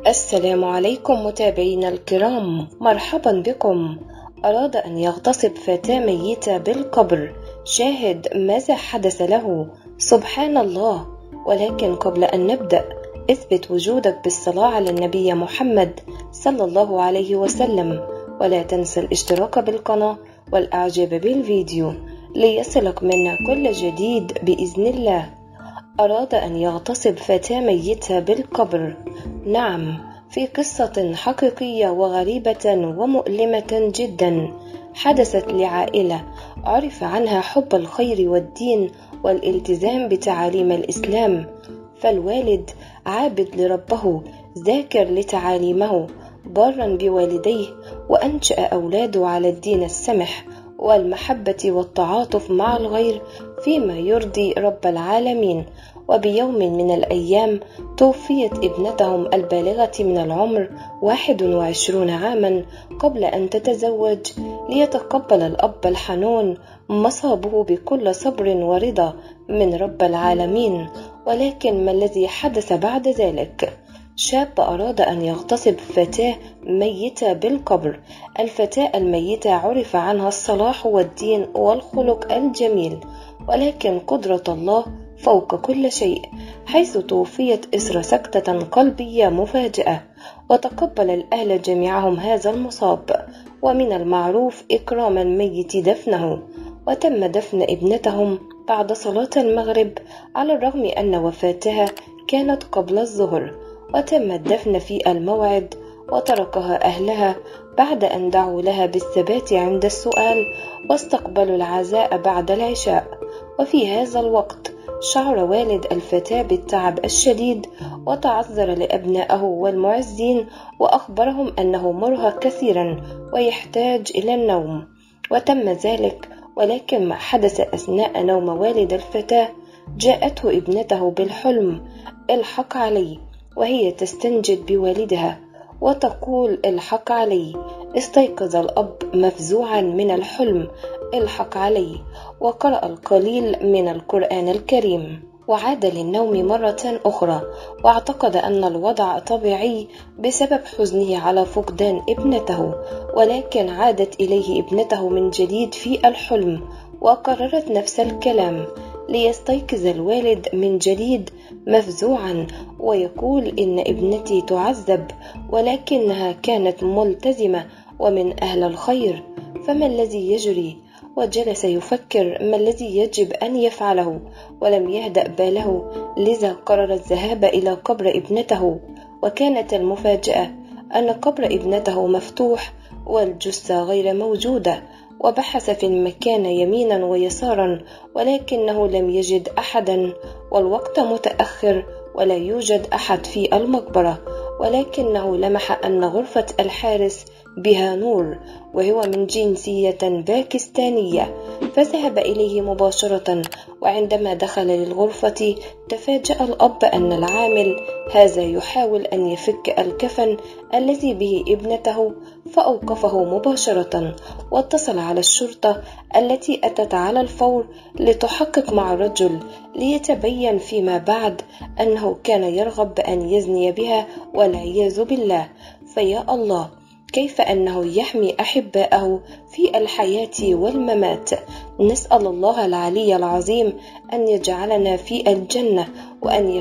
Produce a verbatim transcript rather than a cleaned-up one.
السلام عليكم متابعينا الكرام، مرحبا بكم. أراد أن يغتصب فتاة ميتة بالقبر. شاهد ماذا حدث له. سبحان الله. ولكن قبل أن نبدأ، اثبت وجودك بالصلاة على النبي محمد صلى الله عليه وسلم، ولا تنسى الاشتراك بالقناة والإعجاب بالفيديو ليصلك منا كل جديد بإذن الله. أراد أن يغتصب فتاة ميتة بالقبر. نعم، في قصة حقيقية وغريبة ومؤلمة جدا حدثت لعائلة عرف عنها حب الخير والدين والالتزام بتعاليم الإسلام. فالوالد عابد لربه، ذاكر لتعاليمه، بارا بوالديه، وأنشأ أولاده على الدين السمح والمحبة والتعاطف مع الغير فيما يرضي رب العالمين. وبيوم من الأيام توفيت ابنتهم البالغة من العمر واحد وعشرون عاما قبل أن تتزوج، ليتقبل الأب الحنون مصابه بكل صبر ورضا من رب العالمين. ولكن ما الذي حدث بعد ذلك؟ شاب أراد أن يغتصب فتاة ميتة بالقبر. الفتاة الميتة عرف عنها الصلاح والدين والخلق الجميل، ولكن قدرة الله فوق كل شيء، حيث توفيت إثر سكتة قلبية مفاجئة. وتقبل الأهل جميعهم هذا المصاب، ومن المعروف إكرام الميت دفنه. وتم دفن ابنتهم بعد صلاة المغرب، على الرغم أن وفاتها كانت قبل الظهر، وتم الدفن في الموعد. وتركها أهلها بعد أن دعوا لها بالثبات عند السؤال، واستقبلوا العزاء بعد العشاء. وفي هذا الوقت شعر والد الفتاة بالتعب الشديد، وتعذر لأبنائه والمعزين، وأخبرهم أنه مرهق كثيرا ويحتاج إلى النوم. وتم ذلك، ولكن ما حدث أثناء نوم والد الفتاة جاءته ابنته بالحلم: الحق علي، وهي تستنجد بوالدها وتقول: الحق علي. استيقظ الأب مفزوعا من الحلم: الحق علي، وقرأ القليل من القرآن الكريم، وعاد للنوم مرة أخرى، واعتقد أن الوضع طبيعي بسبب حزنه على فقدان ابنته. ولكن عادت إليه ابنته من جديد في الحلم، وقررت نفس الكلام، ليستيقظ الوالد من جديد مفزوعا ويقول: إن ابنتي تعذب، ولكنها كانت ملتزمة ومن أهل الخير، فما الذي يجري؟ وجلس يفكر ما الذي يجب أن يفعله، ولم يهدأ باله، لذا قرر الذهاب إلى قبر ابنته. وكانت المفاجأة أن قبر ابنته مفتوح والجثة غير موجودة. وبحث في المكان يمينا ويسارا، ولكنه لم يجد أحدا، والوقت متأخر ولا يوجد أحد في المقبرة. ولكنه لمح أن غرفة الحارس بها نور، وهو من جنسية باكستانية، فذهب إليه مباشرة. وعندما دخل للغرفة تفاجأ الأب أن العامل هذا يحاول أن يفك الكفن الذي به ابنته، فأوقفه مباشرة، واتصل على الشرطة التي أتت على الفور لتحقق مع الرجل، ليتبين فيما بعد أنه كان يرغب بأن يزني بها والعياذ بالله. فيا الله، كيف أنه يحمي أحباءه في الحياة والممات. نسأل الله العلي العظيم أن يجعلنا في الجنة، وأن